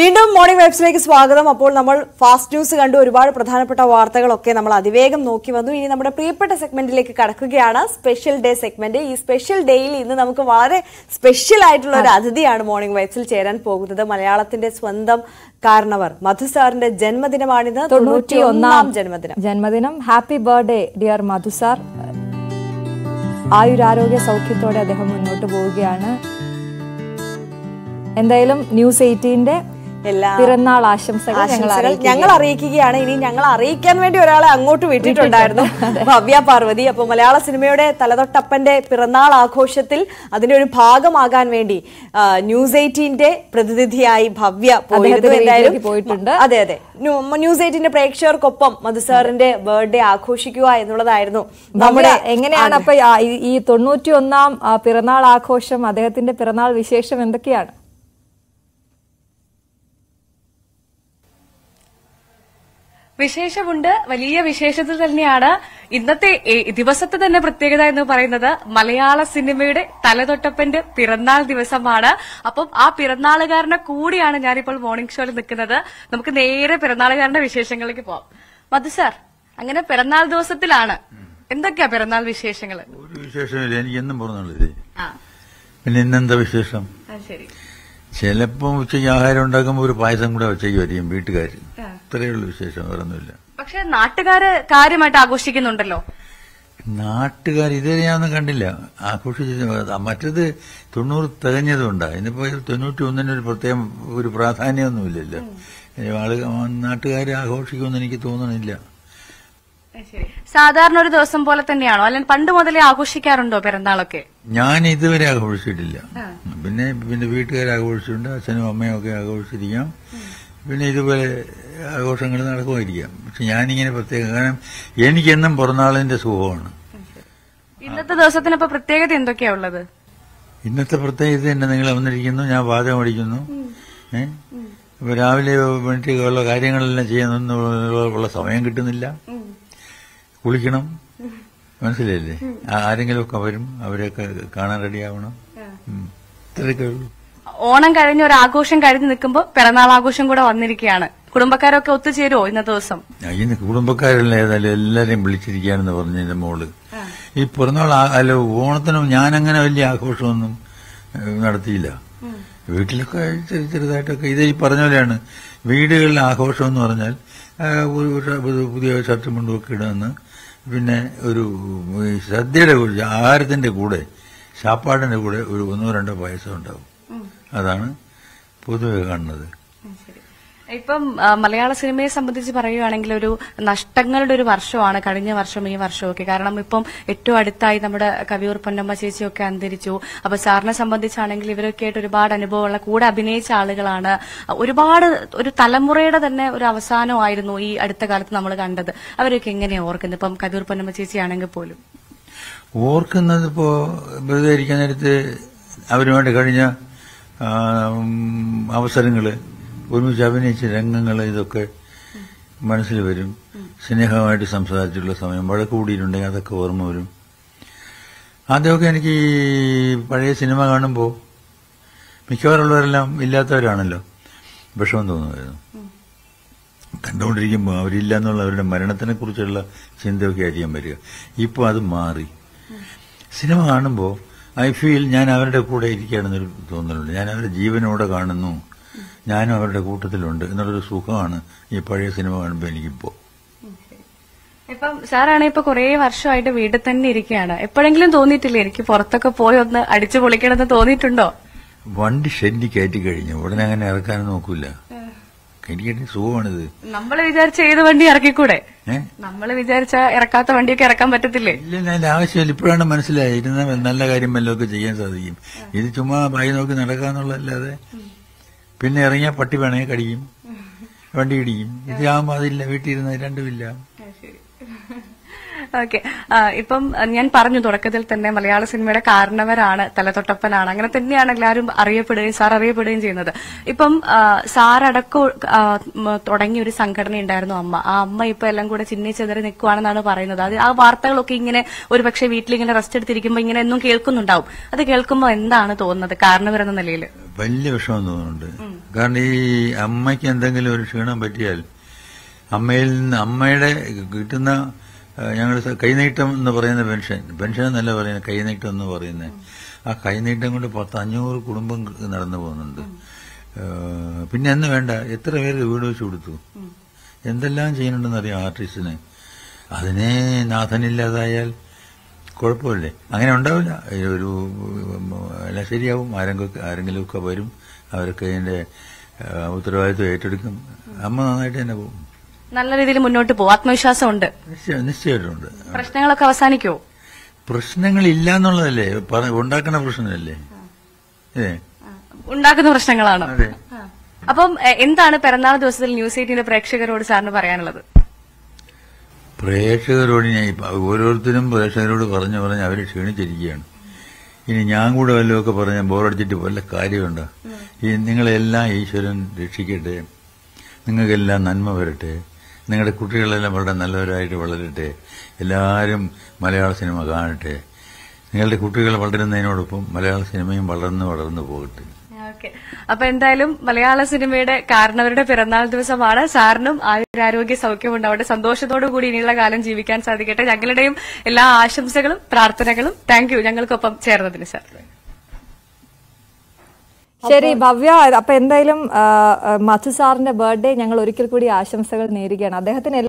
വീണ്ടും മോർണിംഗ് വൈബ്സിലേക്ക് സ്വാഗതം. അപ്പോൾ നമ്മൾ ഫാസ്റ്റ് ന്യൂസ് കണ്ടു, ഒരുപാട് പ്രധാനപ്പെട്ട വാർത്തകളൊക്കെ നമ്മൾ അതിവേഗം നോക്കി വന്നു. ഇനി നമ്മുടെ പ്രിയപ്പെട്ട സെഗ്മെന്റിലേക്ക് കടക്കുകയാണ്, സ്പെഷ്യൽ ഡേ സെഗ്മെന്റ്. ഈ സ്പെഷ്യൽ ഡേയിൽ ഇന്ന് നമുക്ക് വളരെ സ്പെഷ്യൽ ആയിട്ടുള്ള ഒരു അതിഥിയാണ് മോർണിംഗ് വൈബ്സിൽ ചേരാൻ പോകുന്നത്. മലയാളത്തിന്റെ സ്വന്തം കാരണവർ മധു സാറിന്റെ ജന്മദിനമാണിത്. 91ാം ജന്മദിനം. Happy birthday dear Madhu sir. ആയുരാരോഗ്യ സൗഖ്യത്തോടെ അദ്ദേഹം മുന്നോട്ട് പോവുകയാണ്. എന്തായാലും ന്യൂസ് 18ന്റെ എല്ലാ പിറന്നാൾ ആശംസകൾ ഞങ്ങൾ അറിയിക്കുകയാണ്. ഇനി ഞങ്ങൾ അറിയിക്കാൻ വേണ്ടി ഒരാളെ അങ്ങോട്ട് വിട്ടിട്ടുണ്ടായിരുന്നു, ഭവ്യ പാർവതി. അപ്പൊ മലയാള സിനിമയുടെ തലതൊട്ടപ്പന്റെ പിറന്നാൾ ആഘോഷത്തിൽ അതിന്റെ ഒരു ഭാഗമാകാൻ വേണ്ടി ന്യൂസ് 18ന്റെ പ്രതിനിധിയായി ഭവ്യ പോയിട്ടുണ്ട്. അതെ അതെ, ന്യൂസ് 18ന്റെ പ്രേക്ഷകർക്കൊപ്പം മധു സാറിന്റെ ബർത്ത്ഡേ ആഘോഷിക്കുക എന്നുള്ളതായിരുന്നു നമ്മുടെ. എങ്ങനെയാണ് അപ്പൊ ഈ 91ാം പിറന്നാൾ ആഘോഷം, അദ്ദേഹത്തിന്റെ പിറന്നാൾ വിശേഷം എന്തൊക്കെയാണ്? വിശേഷമുണ്ട്, വലിയ വിശേഷത്തിൽ തന്നെയാണ്. ഇന്നത്തെ ദിവസത്തെ തന്നെ പ്രത്യേകത എന്ന് പറയുന്നത് മലയാള സിനിമയുടെ തലതൊട്ടപ്പന്റെ പിറന്നാൾ ദിവസമാണ്. അപ്പം ആ പിറന്നാളുകാരനെ കൂടിയാണ് ഞാനിപ്പോൾ മോർണിംഗ് ഷോയിൽ നിൽക്കുന്നത്. നമുക്ക് നേരെ പിറന്നാളുകാരന്റെ വിശേഷങ്ങളിലേക്ക് പോവാം. മധു സാർ, അങ്ങനെ പിറന്നാൾ ദിവസത്തിലാണ്, എന്തൊക്കെയാ പിറന്നാൾ വിശേഷങ്ങൾ? ഒരു വിശേഷമില്ല, എനിക്ക് എന്നും പറഞ്ഞുള്ളത്. പിന്നെ ഇന്നെന്താ വിശേഷം? ശരി, ചിലപ്പോ ഉച്ചയ്ക്ക് ആഹാരം ഉണ്ടാക്കുമ്പോൾ ഒരു പായസം കൂടെ ഉച്ചയ്ക്ക് വരും വീട്ടുകാർ. ഇത്രയുള്ള വിശേഷം, വേറൊന്നുമില്ല. പക്ഷെ നാട്ടുകാര് കാര്യമായിട്ട് ആഘോഷിക്കുന്നുണ്ടല്ലോ. നാട്ടുകാർ ഇതുവരെ ഞാനൊന്നും കണ്ടില്ല ആഘോഷിച്ച. മറ്റത് 90 തികഞ്ഞതുകൊണ്ടാ. ഇന്നിപ്പോ 91 ഒരു പ്രത്യേകം ഒരു പ്രാധാന്യമൊന്നുമില്ലല്ലോ. നാട്ടുകാർ ആഘോഷിക്കുമെന്ന് എനിക്ക് തോന്നണില്ല. സാധാരണ ഒരു ദിവസം പോലെ തന്നെയാണോ, അല്ലെങ്കിൽ പണ്ട് മുതലേ ആഘോഷിക്കാറുണ്ടോ പിറന്നാളൊക്കെ? ഞാൻ ഇതുവരെ ആഘോഷിച്ചിട്ടില്ല. പിന്നെ വീട്ടുകാർ ആഘോഷിച്ചിട്ടുണ്ട്, അച്ഛനും അമ്മയും ഒക്കെ ആഘോഷിച്ചിരിക്കാം. പിന്നെ ഇതുപോലെ ആഘോഷങ്ങൾ നടക്കുമായിരിക്കാം. പക്ഷെ ഞാനിങ്ങനെ പ്രത്യേകം, കാരണം എനിക്കെന്നും പിറന്നാളിന്റെ സുഖമാണ്. ഇന്നത്തെ ദിവസത്തിനപ്പോ പ്രത്യേകത എന്തൊക്കെയാ ഉള്ളത്? ഇന്നത്തെ പ്രത്യേകത തന്നെ, നിങ്ങൾ വന്നിരിക്കുന്നു, ഞാൻ പാചകം അടിക്കുന്നു. ഇപ്പൊ രാവിലെ വേണ്ടിയുള്ള കാര്യങ്ങളെല്ലാം ചെയ്യാനുള്ള സമയം കിട്ടുന്നില്ല. കുളിക്കണം, മനസ്സിലായില്ലേ? ആരെങ്കിലുമൊക്കെ വരും, അവരെയൊക്കെ കാണാൻ റെഡിയാവണം. ഇത്രയൊക്കെ ഉള്ളൂ. ഓണം കഴിഞ്ഞ ഒരു ആഘോഷം കഴിഞ്ഞ് നിൽക്കുമ്പോ പിറന്നാൾ ആഘോഷം കൂടെ വന്നിരിക്കുകയാണ്. കുടുംബക്കാരൊക്കെ ഒത്തുചേരുവോ ഇന്നത്തെ ദിവസം? ഇന്ന് കുടുംബക്കാരെല്ലാം ഏതായാലും എല്ലാരെയും വിളിച്ചിരിക്കുകയാണെന്ന് പറഞ്ഞു എന്റെ മോള്. ഈ പിറന്നാൾ അല്ല, ഓണത്തിനും ഞാനങ്ങനെ വലിയ ആഘോഷമൊന്നും നടത്തിയില്ല. വീട്ടിലൊക്കെ ചെറുതായിട്ടൊക്കെ ഇത് ഈ പറഞ്ഞ പോലെയാണ്. വീടുകളിലെ ആഘോഷം എന്ന് പറഞ്ഞാൽ പുതിയ ഷർട്ടും മുണ്ടുമൊക്കെ ഇടുമെന്ന്, പിന്നെ ഒരു സദ്യയുടെ ആഹാരത്തിന്റെ കൂടെ, ശാപ്പാടിന്റെ കൂടെ ഒരു 1-2 പായസം ഉണ്ടാവും. അതാണ് പൊതുവെ കാണുന്നത്. ഇപ്പം മലയാള സിനിമയെ സംബന്ധിച്ച് പറയുകയാണെങ്കിൽ ഒരു നഷ്ടങ്ങളുടെ ഒരു വർഷമാണ് കഴിഞ്ഞ വർഷം ഈ വർഷമൊക്കെ. കാരണം ഇപ്പം ഏറ്റവും അടുത്തായി നമ്മുടെ കവിയൂർ പൊന്നമ്മ ചേച്ചിയൊക്കെ അന്തരിച്ചു. അപ്പൊ സാറിനെ സംബന്ധിച്ചാണെങ്കിൽ ഇവരൊക്കെ ആയിട്ട് ഒരുപാട് അനുഭവമുള്ള, കൂടെ അഭിനയിച്ച ആളുകളാണ്. ഒരുപാട് ഒരു തലമുറയുടെ തന്നെ ഒരു അവസാനമായിരുന്നു ഈ അടുത്ത കാലത്ത് നമ്മൾ കണ്ടത്. അവരൊക്കെ എങ്ങനെയാ ഓർക്കുന്നത്? ഇപ്പം കവിയൂർ പൊന്നമ്മ ചേച്ചി ആണെങ്കിൽ പോലും ഓർക്കുന്നത്, ഇപ്പോ വെറുതെ ഇരിക്കാൻ നേരത്ത് അവരുമായിട്ട് കഴിഞ്ഞ അവസരങ്ങള്, ഒരുമിച്ച് അഭിനയിച്ച രംഗങ്ങൾ, ഇതൊക്കെ മനസ്സിൽ വരും. സ്നേഹമായിട്ട് സംസാരിച്ചിട്ടുള്ള സമയം, വഴക്ക് കൂടിയിട്ടുണ്ടെങ്കിൽ അതൊക്കെ ഓർമ്മ വരും. ആദ്യമൊക്കെ എനിക്ക് പഴയ സിനിമ കാണുമ്പോൾ മിക്കവാറുള്ളവരെല്ലാം ഇല്ലാത്തവരാണല്ലോ, വിഷമം തോന്നുമായിരുന്നു. കണ്ടുകൊണ്ടിരിക്കുമ്പോൾ അവരില്ല എന്നുള്ള അവരുടെ മരണത്തിനെ കുറിച്ചുള്ള ചിന്തയൊക്കെ ആയിരിക്കാൻ വരിക. ഇപ്പോൾ അത് മാറി. സിനിമ കാണുമ്പോൾ ഐ ഫീൽ ഞാൻ അവരുടെ കൂടെ ഇരിക്കുകയാണെന്നൊരു തോന്നലുണ്ട്. ഞാൻ അവരുടെ ജീവനോടെ കാണുന്നു, ഞാനും അവരുടെ കൂട്ടത്തിലുണ്ട് എന്നുള്ളൊരു സുഖമാണ് ഈ പഴയ സിനിമ കാണുമ്പോൾ എനിക്കിപ്പോ. ഇപ്പം സാറാണ് ഇപ്പൊ കുറെ വർഷമായിട്ട് വീട്ടിൽ തന്നെ ഇരിക്കുകയാണ്. എപ്പോഴെങ്കിലും തോന്നിയിട്ടില്ലേ എനിക്ക് പുറത്തൊക്കെ പോയി ഒന്ന് അടിച്ചു പൊളിക്കണമെന്ന് തോന്നിയിട്ടുണ്ടോ? വണ്ടി ഷെല്ലി കയറ്റി കഴിഞ്ഞു ഉടനെ അങ്ങനെ ഇറക്കാനും നോക്കൂല. എനിക്ക് സുഖമാണിത്. നമ്മള് വിചാരിച്ച ഏത് വണ്ടി ഇറക്കിക്കൂടെ? നമ്മള് വിചാരിച്ച ഇറക്കാത്ത വണ്ടിയൊക്കെ ഇറക്കാൻ പറ്റത്തില്ലേ? ഇല്ല, അതിന്റെ ആവശ്യമില്ല. ഇപ്പോഴാണ് മനസ്സിലായി ഇരുന്ന നല്ല കാര്യം വല്ലതൊക്കെ ചെയ്യാൻ സാധിക്കും. ഇത് ചുമ്മാ ബായി നോക്കി നടക്കാന്നുള്ളതല്ലാതെ, പിന്നെ ഇറങ്ങിയാൽ പട്ടി വേണമെങ്കിൽ കടിക്കും, വണ്ടി ഇടിക്കും. ഇതാകുമ്പോ അതില്ല, വീട്ടിൽ ഇരുന്ന രണ്ടുമില്ല. ഓക്കെ. ഇപ്പം ഞാൻ പറഞ്ഞു തുടക്കത്തിൽ തന്നെ മലയാള സിനിമയുടെ കാരണവരാണ്, തലതൊട്ടപ്പനാണ്, അങ്ങനെ തന്നെയാണ് എല്ലാവരും അറിയപ്പെടുകയും സാർ അറിയപ്പെടുകയും ചെയ്യുന്നത്. ഇപ്പം സാറടക്കം തുടങ്ങിയ ഒരു സംഘടന ഉണ്ടായിരുന്നു അമ്മ. ആ അമ്മ ഇപ്പൊ എല്ലാം കൂടെ ചിന്നിച്ചെതറി നിൽക്കുവാണെന്നാണ് പറയുന്നത്. അത് ആ വാർത്തകളൊക്കെ ഇങ്ങനെ ഒരു പക്ഷേ വീട്ടിലിങ്ങനെ റെസ്റ്റ് എടുത്തിരിക്കുമ്പോൾ ഇങ്ങനെ എന്നും കേൾക്കുന്നുണ്ടാവും. അത് കേൾക്കുമ്പോൾ എന്താണ് തോന്നുന്നത് കാരണവരെന്ന നിലയിൽ? വലിയ വിഷമം തോന്നുന്നുണ്ട്. കാരണം ഈ അമ്മയ്ക്ക് എന്തെങ്കിലും ഒരു ക്ഷീണം പറ്റിയാൽ അമ്മയിൽ നിന്ന് അമ്മയുടെ കിട്ടുന്ന ഞങ്ങൾ കൈനീട്ടം എന്ന് പറയുന്ന പെൻഷൻ എന്നല്ല പറയുന്നത്, കൈനീട്ടം എന്ന് പറയുന്നത്, ആ കൈനീട്ടം കൊണ്ട് 500 കുടുംബം നടന്നു പോകുന്നുണ്ട്. പിന്നെ എന്ന് വേണ്ട എത്ര പേര് വീട് വെച്ച് കൊടുത്തു, എന്തെല്ലാം ചെയ്യുന്നുണ്ടെന്നറിയാം ആർട്ടിസ്റ്റിന്. അതിനെ നാഥനില്ലാതായാൽ കുഴപ്പമില്ലേ? അങ്ങനെ ഉണ്ടാവില്ല. ഒരു എല്ലാം ശരിയാവും. ആരെങ്കിലുമൊക്കെ വരും, അവർക്ക് അതിന്റെ ഉത്തരവാദിത്വം ഏറ്റെടുക്കും. അമ്മ നന്നായിട്ട് തന്നെ പോകും, നല്ല രീതിയിൽ മുന്നോട്ട് പോകും. ആത്മവിശ്വാസം ഉണ്ട്, നിശ്ചയമായിട്ടുണ്ട്. പ്രശ്നങ്ങളൊക്കെ അവസാനിക്കുമോ? പ്രശ്നങ്ങളില്ല എന്നുള്ളതല്ലേ ഉണ്ടാക്കുന്ന പ്രശ്നമല്ലേ ഉണ്ടാക്കുന്ന പ്രശ്നങ്ങളാണ്. അതെ. അപ്പം എന്താണ് പിറന്നാൾ ദിവസത്തിൽ ന്യൂസ് 18 പ്രേക്ഷകരോട് സാറിന് പറയാനുള്ളത്? പ്രേക്ഷകരോട് ഞാൻ ഓരോരുത്തരും പ്രേക്ഷകരോട് പറഞ്ഞ് അവര് ക്ഷീണിച്ചിരിക്കുകയാണ്. ഇനി ഞാൻ കൂടെ വല്ലതൊക്കെ പറഞ്ഞാൽ ബോറടിച്ചിട്ട് വല്ല കാര്യമുണ്ടോ? ഈ നിങ്ങളെല്ലാം ഈശ്വരൻ രക്ഷിക്കട്ടെ, നിങ്ങൾക്കെല്ലാം നന്മ വരട്ടെ, നിങ്ങളുടെ കുട്ടികളെല്ലാം വളരെ നല്ലവരായിട്ട് വളരട്ടെ, എല്ലാവരും മലയാള സിനിമ കാണട്ടെ, നിങ്ങളുടെ കുട്ടികൾ വളരുന്നതിനോടൊപ്പം മലയാള സിനിമയും വളർന്നു പോകട്ടെ. ഓക്കെ. അപ്പൊ എന്തായാലും മലയാള സിനിമയുടെ കാരണവരുടെ പിറന്നാൾ ദിവസമാണ്. സാറിനും ആരോഗ്യ സൗഖ്യം ഉണ്ടാവട്ടെ, സന്തോഷത്തോടു കൂടി ഇനിയുള്ള കാലം ജീവിക്കാൻ സാധിക്കട്ടെ. ഞങ്ങളുടെയും എല്ലാ ആശംസകളും പ്രാർത്ഥനകളും. താങ്ക് യു ഞങ്ങൾക്കൊപ്പം ചേർന്നതിന് സാർ. ശരി ഭവ്യ, അപ്പൊ എന്തായാലും മധു സാറിന്റെ ബർത്ത്ഡേ ഞങ്ങൾ ഒരിക്കൽ കൂടി ആശംസകൾ നേരുകയാണ്. അദ്ദേഹത്തിന്